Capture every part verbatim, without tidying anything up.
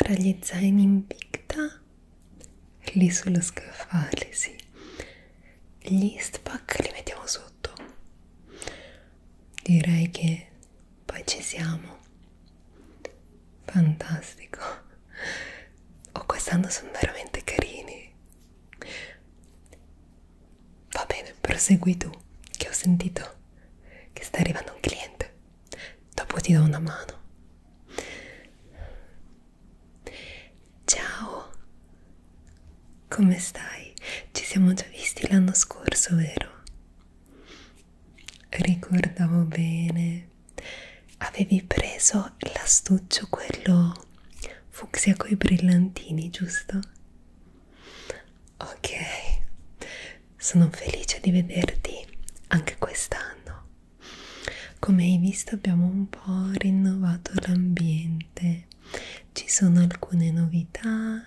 tra gli zaini in picta, lì sullo scaffale, sì. Gli Eastpak li mettiamo sotto. Direi che poi ci siamo. Fantastico. Oh, quest'anno sono veramente carini. Va bene, prosegui tu, che ho sentito che sta arrivando un cliente. Dopo ti do una mano. Ciao, come stai? Ci siamo già visti l'anno scorso, vero? Ricordavo bene. Avevi preso l'astuccio, quello fucsia coi brillantini, giusto? Ok, sono felice di vederti anche quest'anno. Come hai visto abbiamo un po' rinnovato l'ambiente, ci sono alcune novità.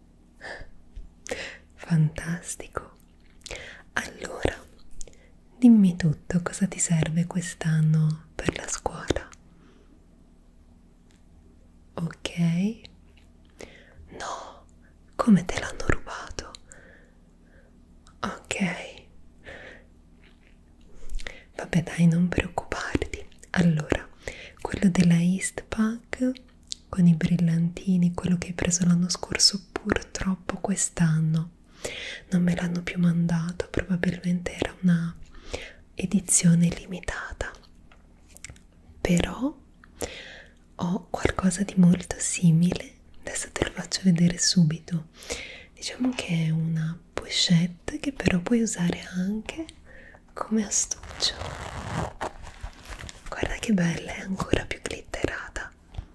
Fantastico. Allora, dimmi tutto, cosa ti serve quest'anno per la scuola? Ok? No, come te l'hanno rubato? Ok. Vabbè dai, non preoccuparti. Allora, quello della Eastpak con i brillantini, quello che hai preso l'anno scorso, purtroppo quest'anno non me l'hanno più mandato, probabilmente era una edizione limitata. Però ho qualcosa di molto simile, adesso te lo faccio vedere subito. Diciamo che è una pochette che però puoi usare anche come astuccio. Guarda che bella, è ancora più glitterata.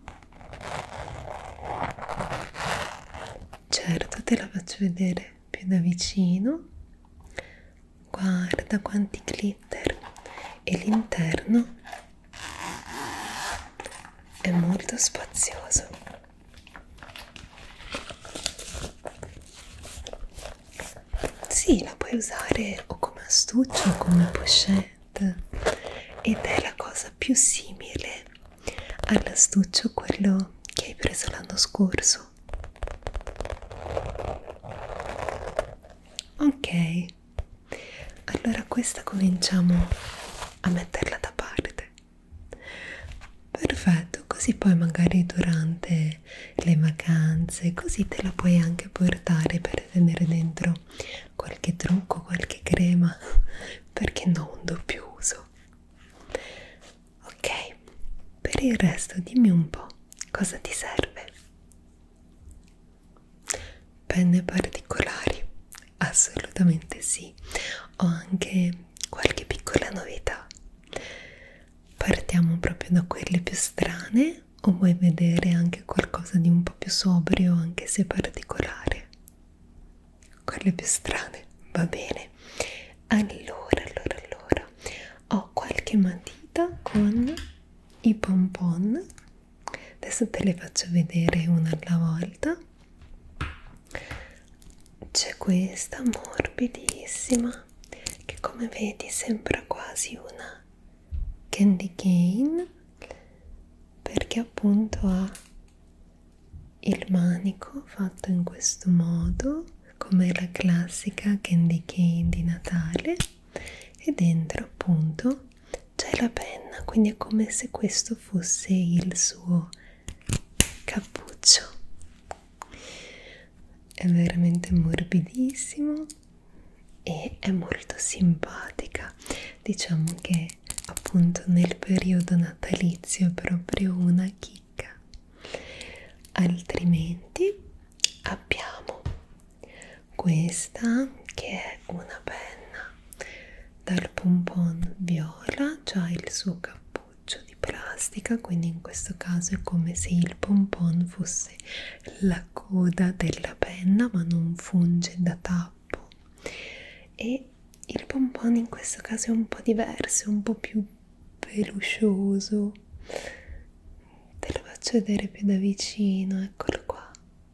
Certo, te la faccio vedere più da vicino. Guarda quanti glitter, e l'interno è molto spazioso. Sì, la puoi usare o come astuccio o come pochette, ed è la cosa più simile all'astuccio, quello che hai preso l'anno scorso. Ok, allora questa cominciamo a metterla da parte. Perfetto, così poi magari durante le vacanze, così te la puoi anche portare per tenere dentro qualche trucco, qualche crema, perché no, un doppio uso. Ok, per il resto dimmi un po' cosa ti serve. Penne particolari? Assolutamente sì, ho anche qualche piccola novità. Partiamo proprio da quelle più strane o vuoi vedere anche qualcosa di un po' più sobrio, anche se particolare? Quelle più strane, va bene. Allora, allora, allora, ho qualche matita con i pompon. Adesso te le faccio vedere una alla volta. C'è questa morbidissima che, come vedi, sembra quasi una candy cane, perché appunto ha il manico fatto in questo modo, come la classica candy cane di Natale, e dentro appunto c'è la penna, quindi è come se questo fosse il suo cappuccio. È veramente morbidissimo e è molto simpatica. Diciamo che appunto nel periodo natalizio è proprio una chicca. Altrimenti abbiamo questa che è una penna dal pompon viola, già il suo cappuccio di plastica, quindi in questo caso è come se il pompon fosse la coda della penna ma non funge da tappo, e il pompon in questo caso è un po' diverso, un po' più peluscioso. Te lo faccio vedere più da vicino, eccolo qua.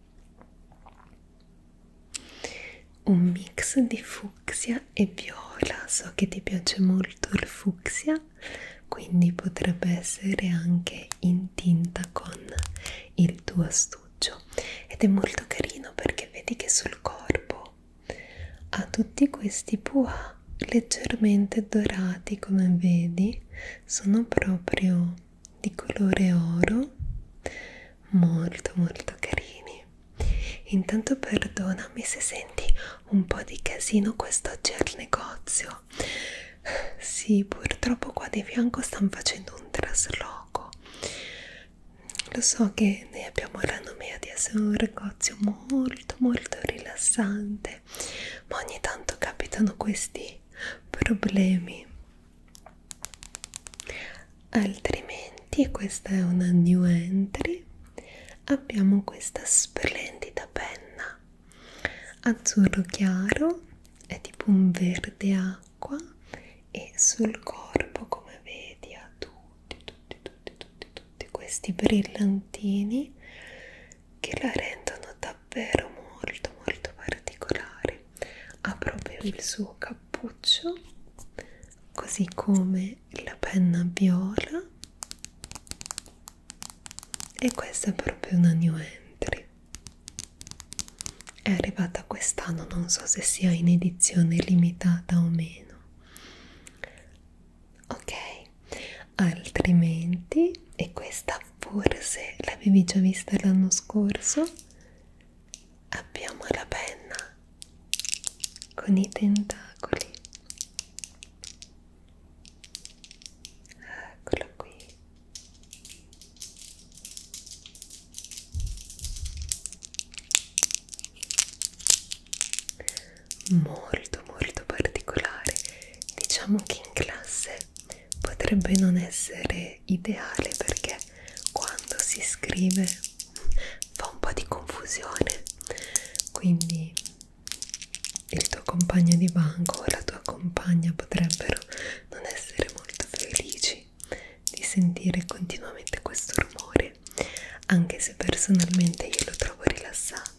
Un mix di fucsia e viola. So che ti piace molto il fucsia, quindi potrebbe essere anche in tinta con il tuo astuccio. cappuccio ed è molto carino perché vedi che sul corpo ha tutti questi puà leggermente dorati, come vedi, sono proprio di colore oro, molto molto carini. Intanto perdonami se senti un po' di casino quest'oggi al negozio. Sì, purtroppo qua di fianco stanno facendo un trasloco. Lo so che noi abbiamo la nomea di essere un negozio molto molto rilassante, ma ogni tanto capitano questi problemi. Altrimenti, questa è una new entry, abbiamo questa splendida penna azzurro chiaro, è tipo un verde acqua e sul corpo, come vedi, ha tutti tutti tutti tutti tutti questi brillantini che la rendono davvero molto molto particolare. Ha proprio il suo cappuccio, così come la penna viola, e questa è proprio una new entry. È arrivata quest'anno, non so se sia in edizione limitata o meno. Ok, altrimenti, e questa forse l'avevi già vista l'anno scorso, abbiamo la penna con i tentacoli. Eccola qui. Molto molto particolare. Diciamo che in classe potrebbe non essere ideale perché quando si scrive fa un po' di confusione, quindi il tuo compagno di banco o la tua compagna potrebbero non essere molto felici di sentire continuamente questo rumore, anche se personalmente io lo trovo rilassante.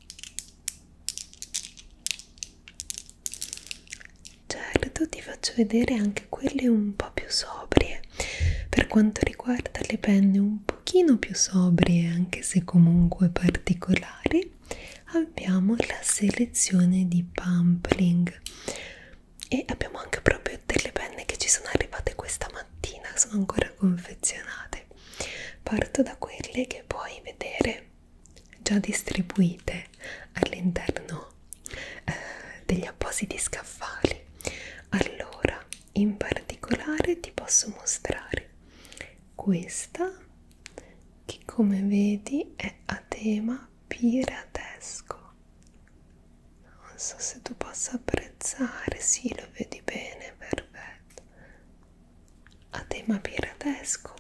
Certo, ti faccio vedere anche quelle un po' più sobrie. Per quanto riguarda le penne un pochino più sobrie, anche se comunque particolari, abbiamo la selezione di Pampling e abbiamo anche proprio delle penne che ci sono arrivate questa mattina, sono ancora confezionate. Parto da quelle che puoi vedere già distribuite all'interno eh, degli appositi scaffali. Allora, in particolare ti posso mostrare questa che, come vedi, è a tema piratesco. Non so se tu possa apprezzare. Sì, lo vedi bene, perfetto. A tema piratesco.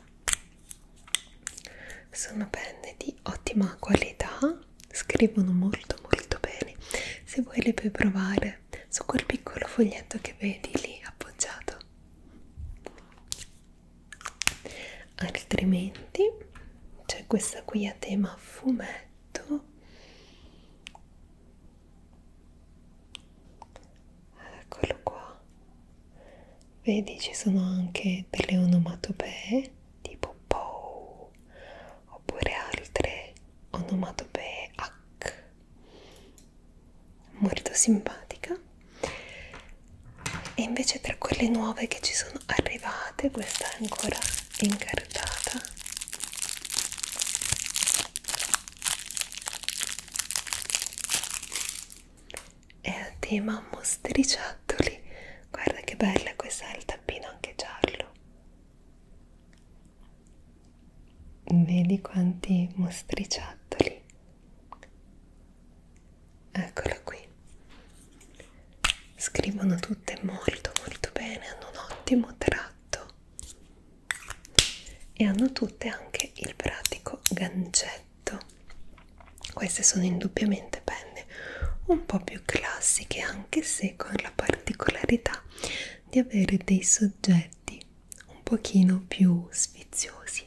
Sono penne di ottima qualità, scrivono molto molto bene. Se vuoi le puoi provare su quel piccolo foglietto che vedi lì appoggiato. Altrimenti c'è questa qui a tema fumetto. Eccolo qua. Vedi, ci sono anche delle onomatopee tipo Pow oppure altre onomatopee H. Molto simpatica. E invece tra quelle nuove che ci sono arrivate, questa è ancora incartata. È a tema mostriciattoli. Guarda che bella, questa ha il tappino anche giallo. Vedi quanti mostriciattoli. Eccola qui. Scrivono tutte molto molto bene, hanno un ottimo tratto e hanno tutte anche il pratico gancetto. Queste sono indubbiamente penne un po' più classiche, anche se con la particolarità di avere dei soggetti un pochino più sfiziosi.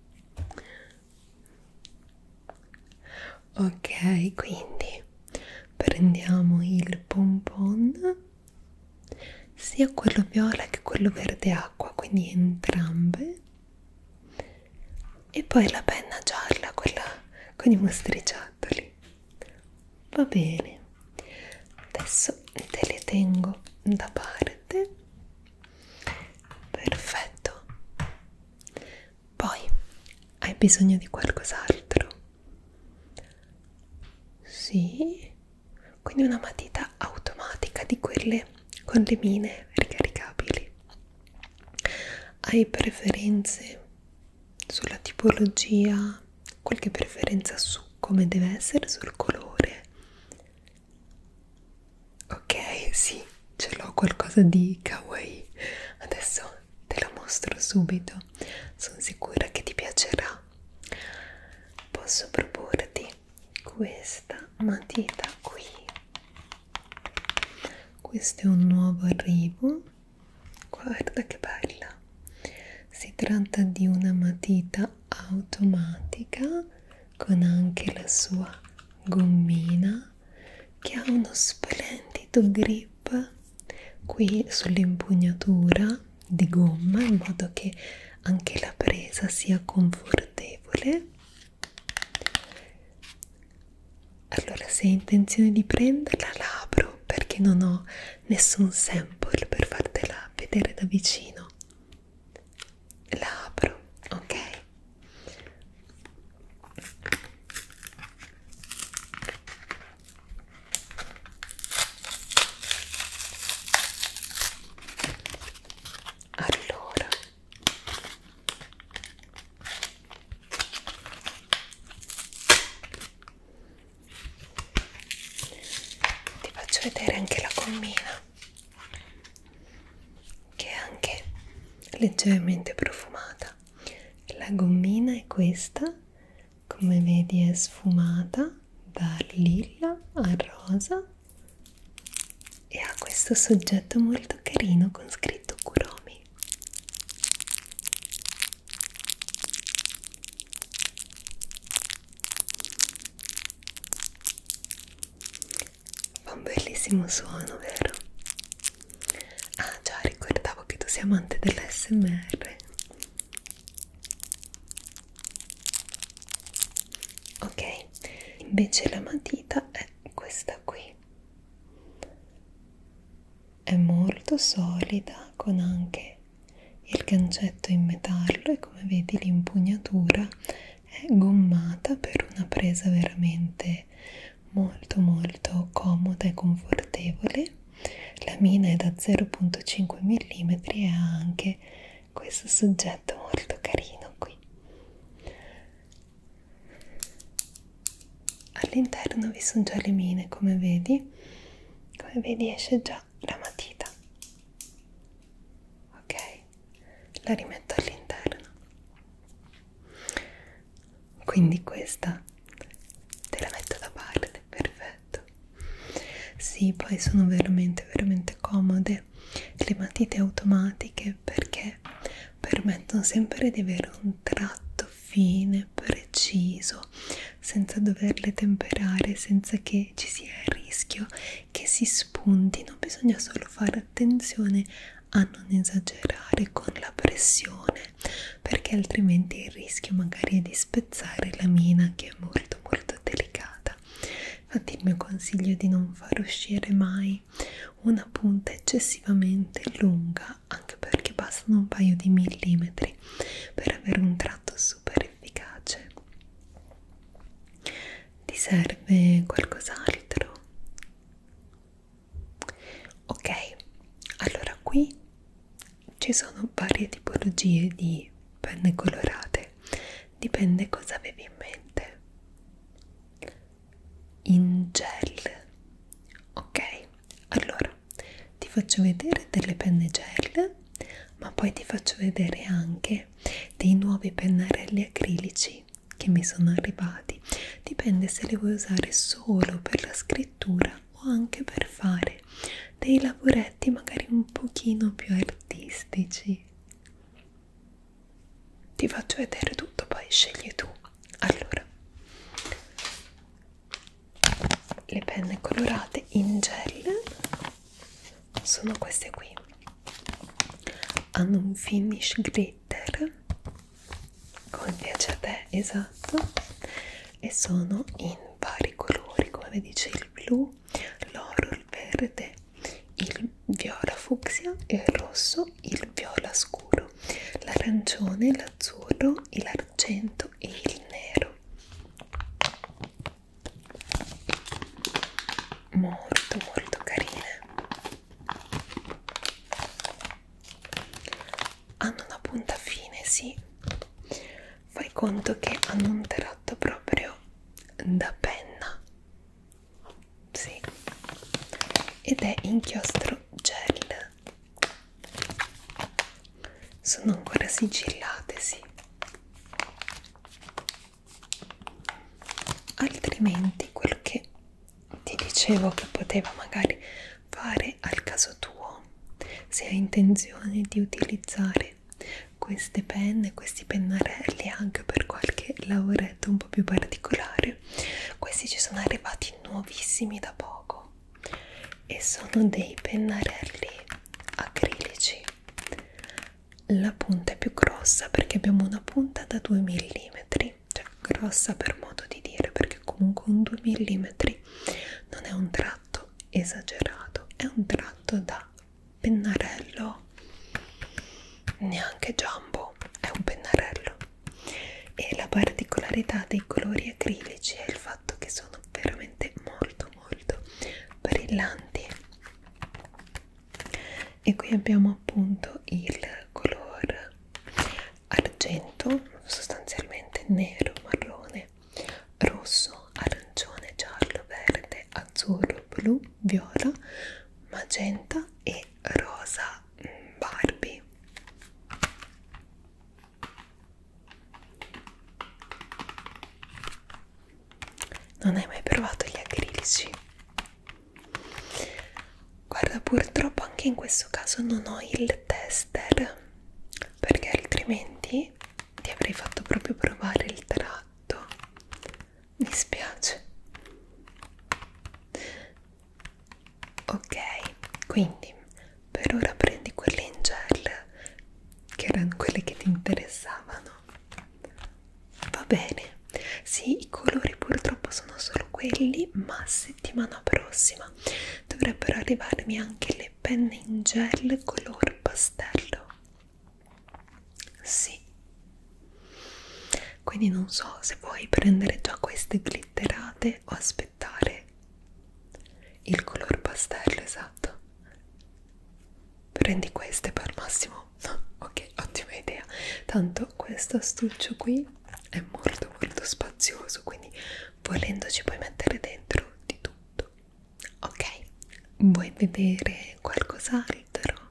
Ok, quindi prendiamo il pompon, sia quello viola che quello verde acqua, quindi entrambe, e poi la penna gialla, quella con i mostriciattoli. Va bene, adesso te le tengo da parte. Perfetto. Poi hai bisogno di qualcos'altro? Sì, quindi una matita automatica di quelle con le mine ricaricabili. Hai preferenze sulla tipologia? Qualche preferenza su come deve essere, sul colore? Ok, sì, ce l'ho, qualcosa di kawaii. Adesso te lo mostro subito, sono sicura che ti piacerà. Posso proporti questa matita qui. Questo è un nuovo arrivo, guarda che bella. Si tratta di una matita automatica con anche la sua gommina che ha uno splendido grip qui sull'impugnatura di gomma, in modo che anche la presa sia confortevole. Allora, se hai intenzione di prenderla, la apro perché non ho nessun sample per fartela vedere da vicino. La apro, ok? Allora, ti faccio vedere anche la gommina, che è anche leggermente profumata. La gommina è questa, come vedi è sfumata da lilla a rosa e ha questo soggetto molto carino con scritto Kuromi. Fa un bellissimo suono, vero? Ah già, ricordavo che tu sei amante dell'A S M R. Ok, invece la matita è questa qui. È molto solida, con anche il gancetto in metallo e come vedi l'impugnatura è gommata per una presa veramente molto molto comoda e confortevole. La mina è da zero virgola cinque millimetri e ha anche questo soggetto molto carino qui. All'interno vi sono già le mine, come vedi. Come vedi esce già la matita. Ok, la rimetto all'interno. Quindi questa te la metto da parte, perfetto. Sì, poi sono veramente veramente comode le matite automatiche perché permettono sempre di avere un tratto fine, preciso, senza doverle temperare, senza che ci sia il rischio che si spuntino. Bisogna solo fare attenzione a non esagerare con la pressione, perché altrimenti il rischio magari è di spezzare la mina, che è molto molto delicata. Infatti il mio consiglio è di non far uscire mai una punta eccessivamente lunga, anche perché bastano un paio di millimetri per avere un tratto super efficace. Ti serve qualcos'altro? Ok, allora qui ci sono varie tipologie di penne colorate, dipende cosa avevi in mente. In gel, ok? Allora ti faccio vedere delle penne gel, ma poi ti faccio vedere anche dei nuovi pennarelli acrilici che mi sono arrivati. Dipende se li vuoi usare solo per la scrittura o anche per fare dei lavoretti magari un pochino più artistici. Ti faccio vedere tutto, poi scegli tu. Allora, le penne colorate in gel sono queste qui, hanno un finish glitter come piace a te, esatto. e sono in vari colori, come vedi c'è il blu, l'oro, il verde, il viola fucsia, il rosso, il viola scuro, l'arancione, l'azzurro, l'argento e il nero. Molto molto carine. Hanno una punta fine, sì. Fai conto che hanno un tratto proprio da penna, sì, ed è inchiostro gel. Sono ancora sigillate, sì. Altrimenti quello che ti dicevo che poteva magari fare al caso tuo, se hai intenzione di utilizzare queste penne, questi pennarelli anche per qualche lavoretto un po' più particolare, questi ci sono arrivati nuovissimi da poco e sono dei pennarelli acrilici. La punta è più grossa perché abbiamo una punta da due millimetri, cioè grossa per modo di dire, perché comunque un due millimetri non è un tratto esagerato, è un tratto da pennarello neanche jumbo, è un pennarello. E la particolarità dei colori acrilici è il fatto che sono veramente molto molto brillanti. E qui abbiamo appunto il color argento, sostanzialmente nero, marrone, rosso, arancione, giallo, verde, azzurro, blu, viola, magenta e rosa Barbie. Non hai mai provato gli acrilici? Guarda, purtroppo anche in questo caso non ho il tester, perché altrimenti ti avrei fatto proprio provare il tratto. Mi spiace. Ok, quindi per ora prendi quelle in gel, che erano quelle che ti interessavano. Va bene. Sì, i colori purtroppo sono solo quelli, ma settimana prossima dovrebbero arrivarmi anche le penne in gel color pastello. Sì. Quindi non so se vuoi prendere già queste glitterate o aspettare il color pastello, esatto. Prendi queste per massimo. No, ok, ottima idea. Tanto questo astuccio qui è molto molto spazioso, quindi volendo ci puoi mettere dentro di tutto. Ok, vuoi vedere qualcos'altro?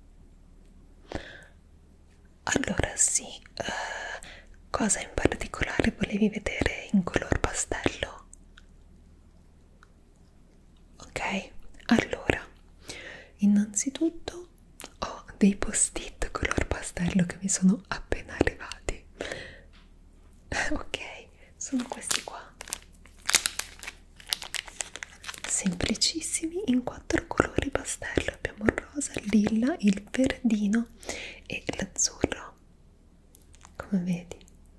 Allora sì, eh, cosa in particolare volevi vedere in color pastello? Ok, allora innanzitutto ho dei post-it color pastello che mi sono appena arrivati. Ok, sono questi qua, semplicissimi, in quattro colori pastello. Abbiamo il rosa, il lilla, il verdino e l'azzurro, come vedi.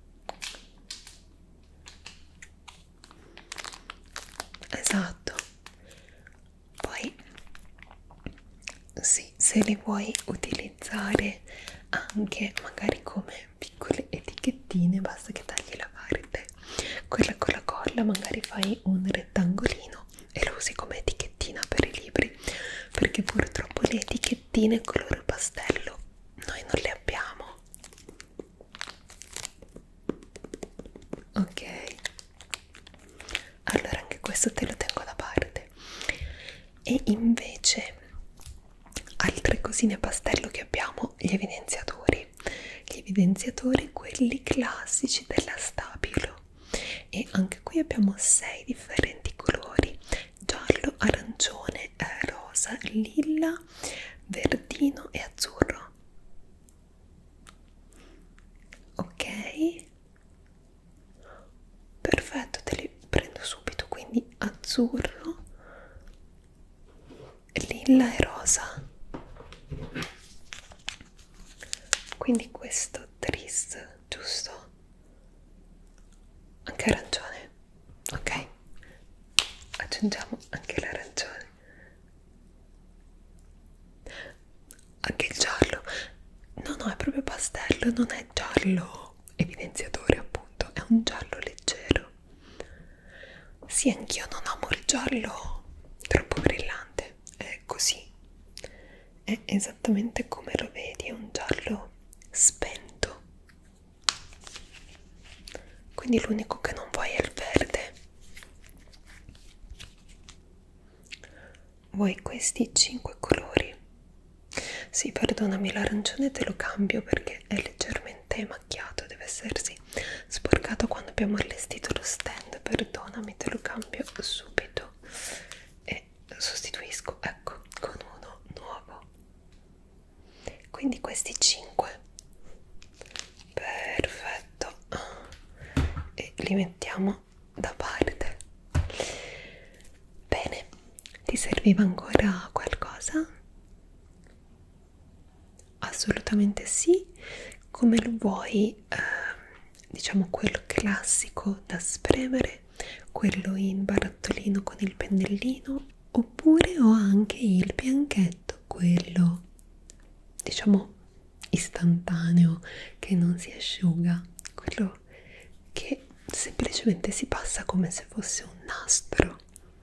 Esatto. Poi sì, se li vuoi utilizzare anche magari come piccole etichettine, basta che tagli la parte, quella con la colla, magari fai un rettangolino e lo usi come etichettina per i libri, perché purtroppo le etichettine color pastello noi non le abbiamo. Ok, allora anche questo te lo tengo da parte. E invece altre cosine pastello che abbiamo, gli evidenziatori gli evidenziatori quelli classici della Stabilo, e anche qui abbiamo sei differenti colori: giallo, arancione, eh, rosa, lilla, verdino e azzurro. Ok, perfetto, te li prendo subito. Quindi azzurro, lilla e rosa. Quindi questo tris, giusto? Anche arancione. aggiungiamo anche l'arancione, anche il giallo. No, no, è proprio pastello, non è giallo evidenziatore, appunto, è un giallo leggero. Sì, anch'io non amo il giallo troppo brillante, è così, è esattamente come lo vedi, è un giallo spento, quindi l'unico che non vuoi è il verde. Vuoi questi cinque colori? Sì, perdonami, l'arancione te lo cambio perché è leggermente macchiato, deve essersi sporcato quando abbiamo allestito lo stand. Perdonami, te lo cambio subito e sostituisco, ecco, con uno nuovo. Quindi questi cinque, perfetto, e li mettiamo da parte. Bene, ti serviva ancora qualcosa? Assolutamente sì. Come lo vuoi, eh, diciamo quello classico da spremere, quello in barattolino con il pennellino, oppure ho anche il bianchetto, quello diciamo istantaneo che non si asciuga, quello che semplicemente si passa come se fosse un nastro.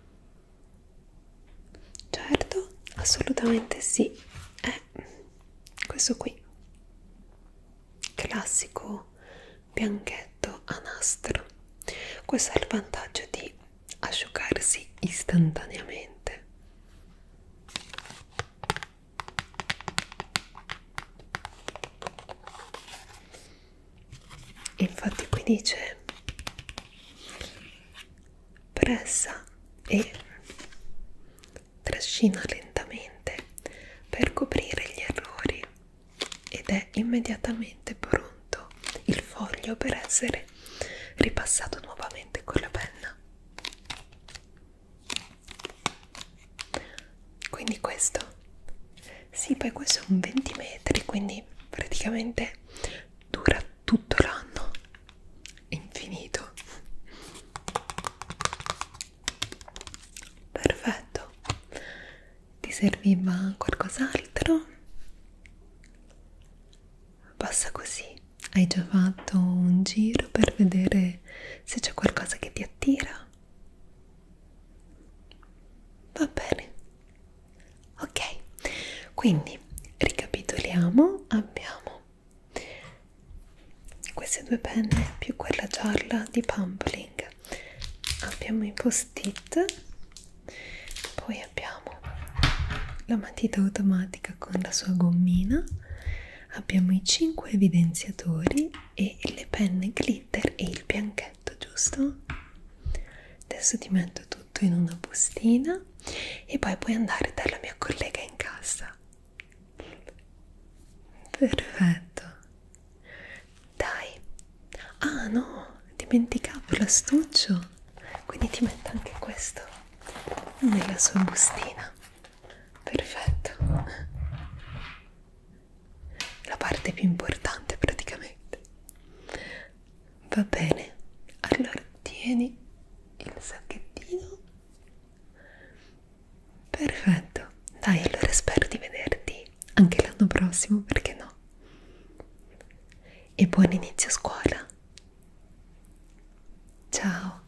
Certo, assolutamente sì, è questo qui, classico bianchetto a nastro. Questo è il vantaggio di asciugarsi istantaneamente. Infatti qui dice pressa e trascina lentamente per coprire gli errori ed è immediatamente pronto il foglio per essere ripassato nuovamente con la penna. Quindi questo, sì, poi questo è un venti metri, quindi praticamente dura tutto l'anno, infinito. Perfetto. Ti serviva qualcos'altro? Basta così. Hai già fatto un giro per vedere se c'è qualcosa che ti attira? Va bene. Ok, quindi ricapitoliamo. Abbiamo queste due penne più quella gialla di Pumpling, abbiamo i post-it, poi abbiamo la matita automatica con la sua gommina, abbiamo i cinque evidenziatori e le penne glitter e il bianchetto, giusto? Adesso ti metto tutto in una bustina e poi puoi andare dalla mia collega in cassa. Perfetto. Dai. Ah no, dimenticavo l'astuccio, quindi ti metto anche questo nella sua bustina. Perfetto. La parte più importante praticamente. Va bene, allora tieni il sacchettino. Perfetto, dai, allora spero di vederti anche l'anno prossimo, perché no? E buon inizio scuola. Ciao.